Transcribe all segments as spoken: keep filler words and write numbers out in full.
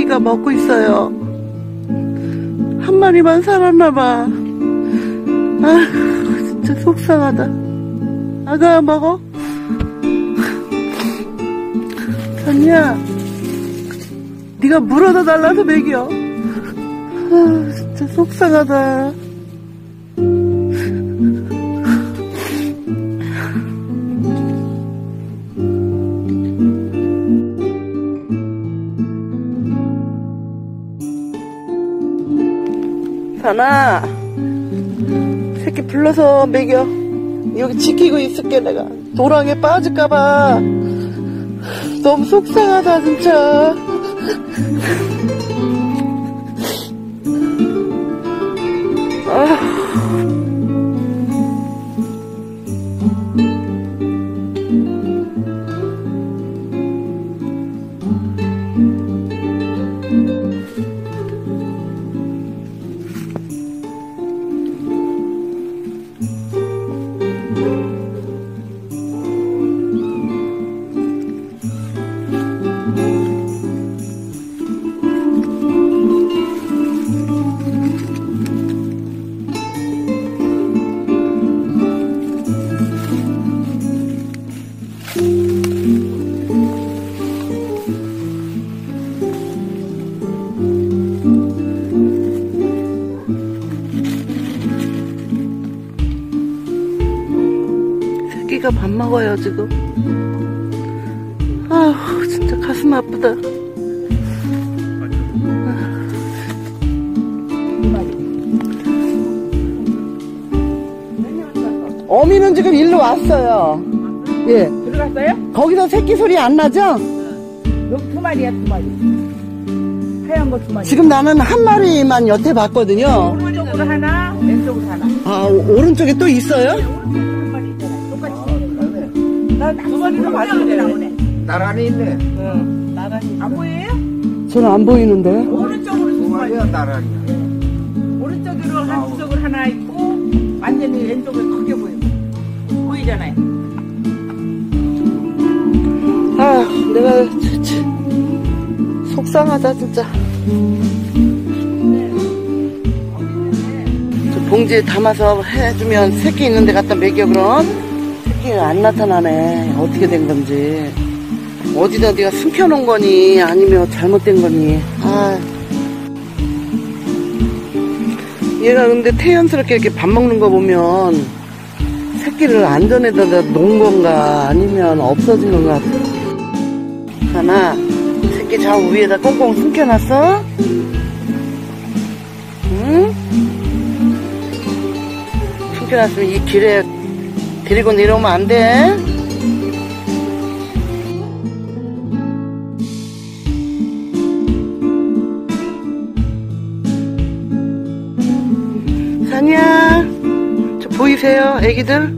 새끼가 먹고 있어요. 한 마리만 살았나봐. 아, 진짜 속상하다. 아가 먹어. 산이야, 네가 물어다 달라서 먹여. 아, 진짜 속상하다. 산아, 새끼 불러서 먹여. 여기 지키고 있을게. 내가 도랑에 빠질까봐 너무 속상하다 진짜. 아. 새끼가 밥 먹어요 지금. 아우 진짜 가슴 아프다. 어미는 지금 일로 왔어요. 예. 들어갔어요? 거기서 새끼 소리 안 나죠? 여기 두 마리야, 두 마리. 하얀 거 두 마리. 지금 나는 한 마리만 여태 봤거든요. 오른쪽으로 하나, 왼쪽으로 하나. 아, 오, 오른쪽에 또 있어요? 한 마리 있잖아. 똑같이 생겼네. 나 두 마리로 맞는데 나오네. 나란히 있네. 응. 나란히. 안 보여요? 저는 안 보이는데. 오른쪽으로 두 두 마리. 마리야 나란히. 오른쪽으로 한쪽으로 하나 있고, 완전히 왼쪽에 크게 보이고. 보이잖아요. 아, 내가 진짜 속상하다 진짜. 저 봉지에 담아서 해주면 새끼 있는 데 갖다 먹여. 그럼 새끼가 안 나타나네. 어떻게 된 건지. 어디다 네가 숨겨놓은 거니 아니면 잘못된 거니. 아, 얘가 근데 태연스럽게 이렇게 밥 먹는 거 보면 새끼를 안전에다 놓은 건가 아니면 없어진 건가. 하나, 새끼 좌우 위에다 꽁꽁 숨겨놨어? 응? 숨겨놨으면 이 길에 데리고 내려오면 안 돼. 산이야, 저 보이세요 애기들?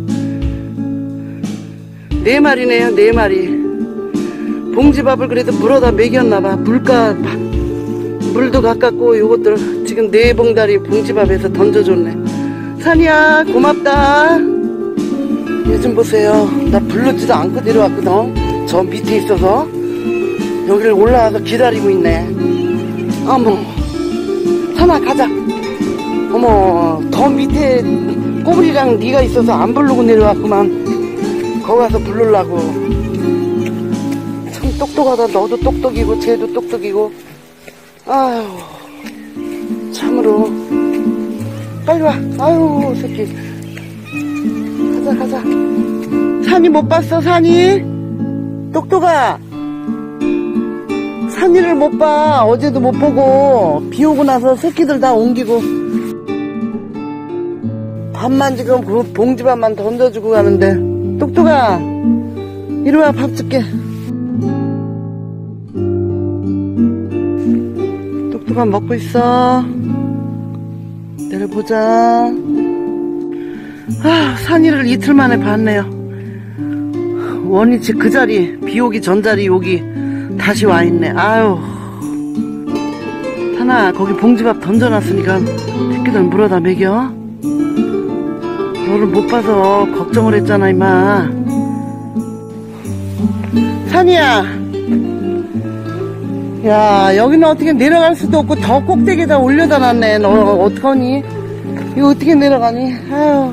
네 마리네요, 네 마리. 봉지밥을 그래도 물어다 먹였나봐. 물가 물도 가깝고 요것들 지금 네 봉다리 봉지밥에서 던져줬네. 산이야 고맙다. 얘 좀 보세요. 나 불렀지도 않고 내려왔거든. 저 밑에 있어서 여기를 올라와서 기다리고 있네. 어머 산아 가자. 어머 더 밑에 꼬부리랑 네가 있어서 안 부르고 내려왔구만. 거기 가서 부르려고. 참 똑똑하다. 너도 똑똑이고 쟤도 똑똑이고. 아유 참으로. 빨리 와. 아유 새끼. 가자 가자. 산이 못 봤어 산이? 똑똑아 산이를 못 봐. 어제도 못 보고 비 오고 나서 새끼들 다 옮기고 밥만 지금 그 봉지밥만 던져주고 가는데. 똑똑아 이리 와. 밥 줄게. 똑똑아 먹고 있어. 내려보자. 아 산이를 이틀 만에 봤네요. 원위치 그 자리 비 오기 전 자리 여기 다시 와 있네. 아유 하나 거기 봉지밥 던져놨으니까 새끼들 물어다 먹여. 너를 못 봐서 걱정을 했잖아 임마. 산이야 야, 여기는 어떻게 내려갈 수도 없고 더 꼭대기에다 올려다 놨네. 너 어떡하니? 이거 어떻게 내려가니? 아유.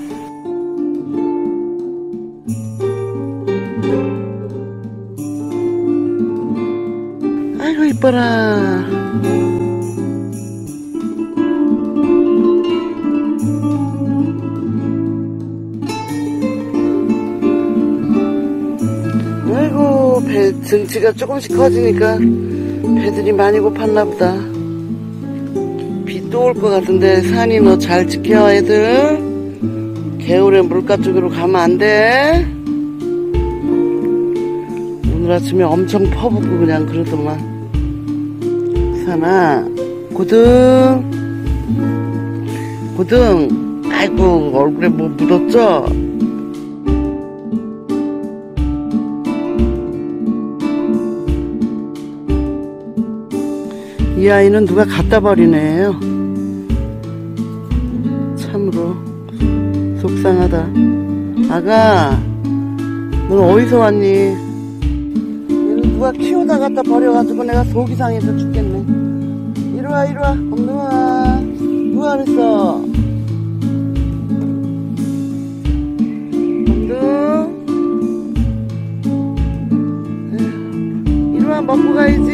아이고 이뻐라. 아이고 배 등치가 조금씩 커지니까 배들이 많이 고팠나 보다. 비 또 올 것 같은데 산이 너 잘 지켜 애들. 개울에 물가 쪽으로 가면 안 돼. 오늘 아침에 엄청 퍼붓고 그냥 그러더만. 산아 고등 고등. 아이고 얼굴에 뭐 묻었죠? 이 아이는 누가 갖다 버리네요. 참으로 속상하다. 아가 넌 어디서 왔니? 얘는 누가 키우다 갖다 버려가지고 내가 속이 상해서 죽겠네. 이리와 이리와 엄동아. 누가 그랬어? 엄동 이리와 먹고 가야지.